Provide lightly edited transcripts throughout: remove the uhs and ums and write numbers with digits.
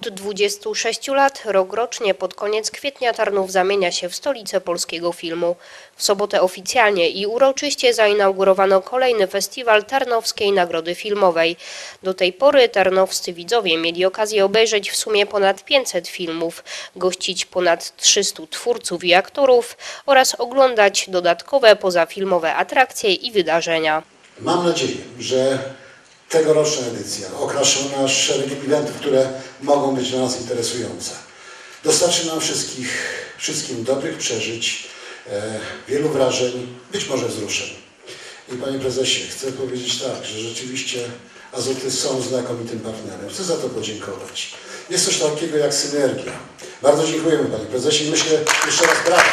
Od 26 lat rokrocznie pod koniec kwietnia Tarnów zamienia się w stolicę polskiego filmu. W sobotę oficjalnie i uroczyście zainaugurowano kolejny festiwal Tarnowskiej Nagrody Filmowej. Do tej pory tarnowscy widzowie mieli okazję obejrzeć w sumie ponad 500 filmów, gościć ponad 300 twórców i aktorów oraz oglądać dodatkowe pozafilmowe atrakcje i wydarzenia. Mam nadzieję, że tegoroczna edycja okraszy nas szeregiem eventów, które mogą być dla nas interesujące. Dostarczy nam wszystkim dobrych przeżyć, wielu wrażeń, być może wzruszeń. I panie prezesie, chcę powiedzieć tak, że rzeczywiście Azoty są znakomitym partnerem. Chcę za to podziękować. Jest coś takiego jak synergia. Bardzo dziękujemy panie prezesie i myślę jeszcze raz brawo,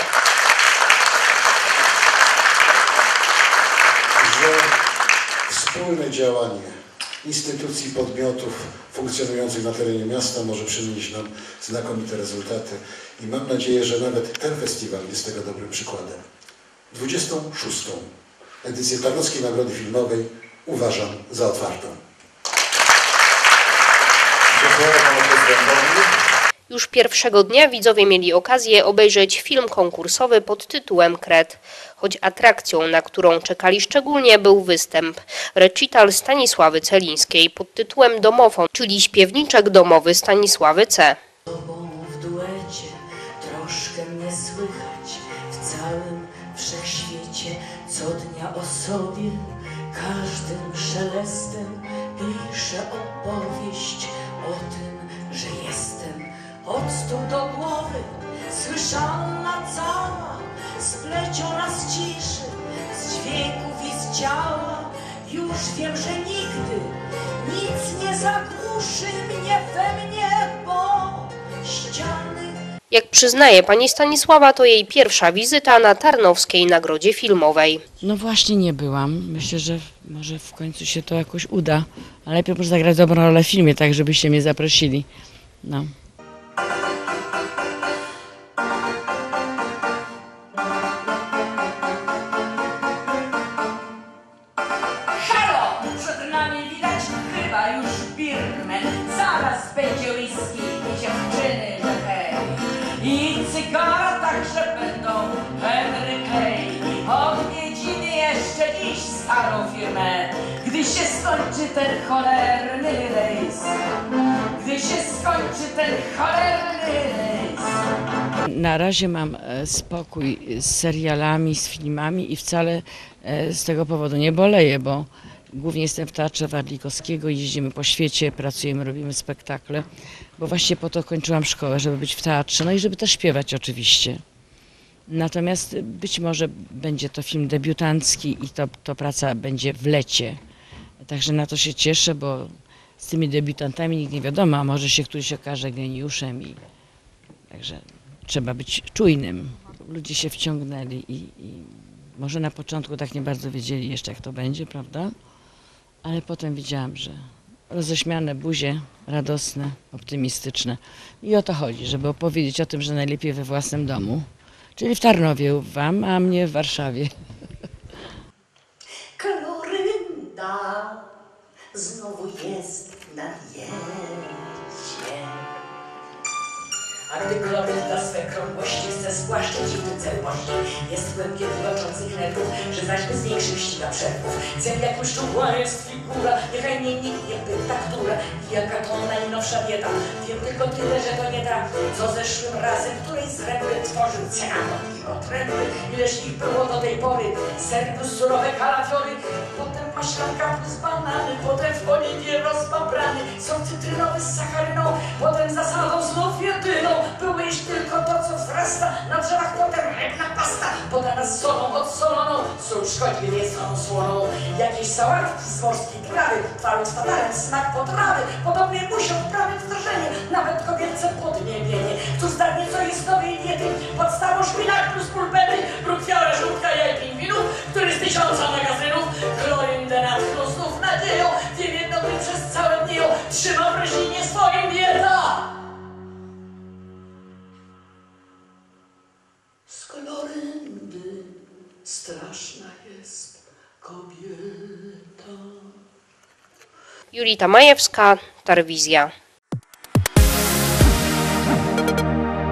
że wspólne działanie instytucji, podmiotów funkcjonujących na terenie miasta może przynieść nam znakomite rezultaty i mam nadzieję, że nawet ten festiwal jest tego dobrym przykładem. 26. edycję Tarnowskiej Nagrody Filmowej uważam za otwartą. Dziękuję panu prezydentowi. Już pierwszego dnia widzowie mieli okazję obejrzeć film konkursowy pod tytułem Kret. Choć atrakcją, na którą czekali szczególnie, był występ. Recital Stanisławy Celińskiej pod tytułem Domofon, czyli śpiewniczek domowy Stanisławy C. W duecie troszkę mnie słychać w całym wszechświecie, co dnia o sobie każdym szelestem piszę opowieść o tym, że jestem od stóp do głowy, słyszalna cała, spleciona z ciszy, z dźwięków i z ciała. Już wiem, że nigdy nic nie zagłuszy mnie we mnie, bo ściany... Jak przyznaje pani Stanisława, to jej pierwsza wizyta na Tarnowskiej Nagrodzie Filmowej. No właśnie nie byłam. Myślę, że może w końcu się to jakoś uda. Ale najpierw muszę zagrać dobrą rolę w filmie, tak żebyście mnie zaprosili. No. Przed nami widać chyba już birmen. Zaraz będzie whisky i dziewczyny, że hej. I cygara także będą Henry Clay. Odwiedzimy jeszcze dziś starą firmę, gdy się skończy ten cholerny rejs. Gdy się skończy ten cholerny rejs. Na razie mam spokój z serialami, z filmami i wcale z tego powodu nie boleję, bo głównie jestem w Teatrze Warlikowskiego, jeździmy po świecie, pracujemy, robimy spektakle, bo właśnie po to kończyłam szkołę, żeby być w teatrze, no i żeby też śpiewać oczywiście. Natomiast być może będzie to film debiutancki i to praca będzie w lecie. Także na to się cieszę, bo z tymi debiutantami nikt nie wiadomo, a może się któryś okaże geniuszem i także trzeba być czujnym. Ludzie się wciągnęli i może na początku tak nie bardzo wiedzieli jeszcze, jak to będzie, prawda? Ale potem widziałam, że roześmiane buzie, radosne, optymistyczne. I o to chodzi, żeby opowiedzieć o tym, że najlepiej we własnym domu. Czyli w Tarnowie wam, a mnie w Warszawie. Klorynda znowu jest na wieście. A gdy klorynda swe krągłości chce spłaszczyć i w celności, jest głębie wyloczących nerwów, że zaś bez większych ściga przerwów. Zem jak szczupła jest figura, niechaj mnie nikt nie pyta, która i jaka to najnowsza dieta. Wiem tylko tyle, że to nie ta, co zeszłym razem, której z ręby tworzył cynanon i otręby. Ileż ich było do tej pory, ser plus surowe kalafiory, potem maślanka plus banany, potem w oliwie rozpaprany, sok cytrynowy z sacharyną, potem zasadą znów jedyną. Było już tylko to, co wzrasta na drzewach, potem rybna pasta, podana z solą odsoloną, sól szkodzi, nie jest onu słoną. Jakieś sałatki z morskiej trawy, chwaląc fatalem smak potrawy, podobnie muszą wprawić wdrożenie, nawet kobiece podniebienie. Tu zdarnie co jest nowej diety, podstawą szpinak plus pulpety, brukwiałe, żółtka, jaj, pingwinów, który z 1000 magazynów kloryndę natchnął znów nadzieją, wiem jedno, gdy przez całe dni trzyma w roślinie swoim dieta. Z kloryndy straszna jest kobieta. Julita Majewska, Tarwizja. Polski.